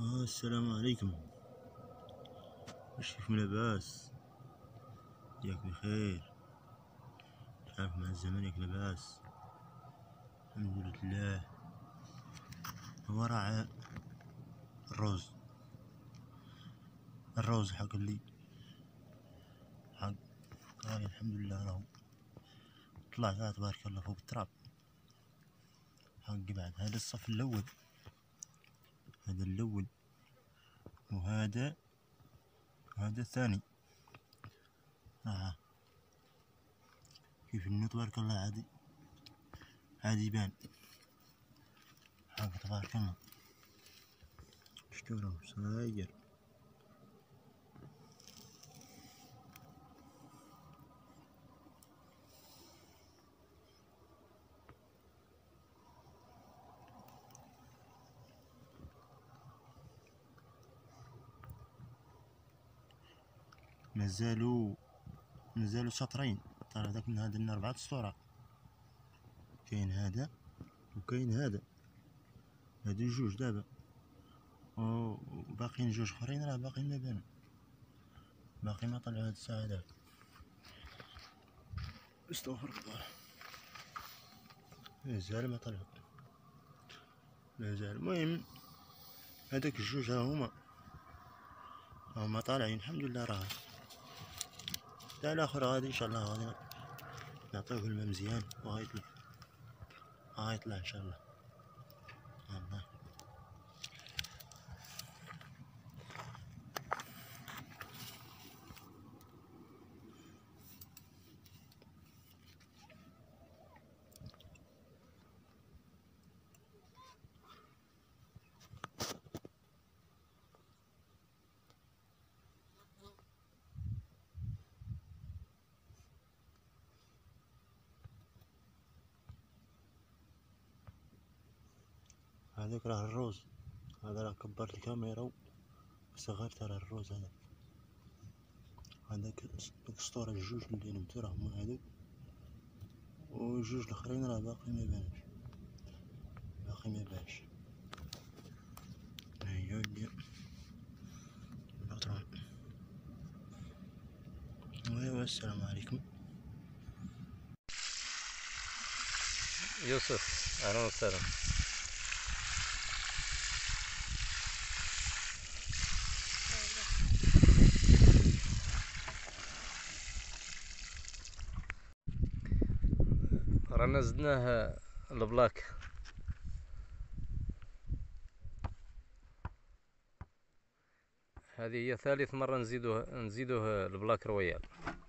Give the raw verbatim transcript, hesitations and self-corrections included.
آه السلام عليكم. واش كيفكم لاباس؟ ياك بخير؟ تعرف مع الزمان ياك لاباس؟ الحمد لله. هو راه الروز الروز حق اللي حق هاي الحمد لله راهو طلع ذا تبارك الله فوق التراب حق. بعد هذا الصف الاول، هذا الاول وهذا وهذا الثاني. آه. كيف انه تبارك الله عادي عادي يبان حق تبارك الله. شتو راهو صاير. مازالوا مازالوا سطرين. ترى هذاك من هذا لنا أربعة سطورات. كاين هذا وكاين هذا، هادو جوج دابا، وباقيين جوج اخرين راه باقيين ما بانوا، باقي ما طلعوا هاد الساعة هذاك. استغفر الله، مازال ما طلعوا مازال. المهم هذاك الجوج ها هما ها هما طالعين الحمد لله. راه تاع الاخر غادي ان شاء الله غادي نعطيوه الماء مزيان وغيطلع غيطلع ان شاء الله. الله. هذاك راه الروز، هذا راه كبرت الكاميرا وصغرت على الروز. هذا هذاك الاسطورة الجوج اللي نبتو راه هما هادوك، وجوج الاخرين راه باقي ما بانش باقي ما بانش. هيا هي البطرون. ايوا السلام عليكم. يوسف اهلا وسهلا. رانا زدناه البلاك، هذه هي ثالث مرة نزيدوه نزيدوه البلاك رويال.